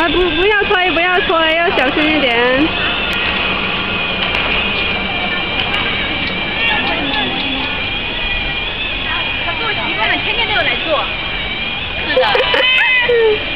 啊，不要推，不要推，要小心一点。 做习惯了，天天都有来做。是的。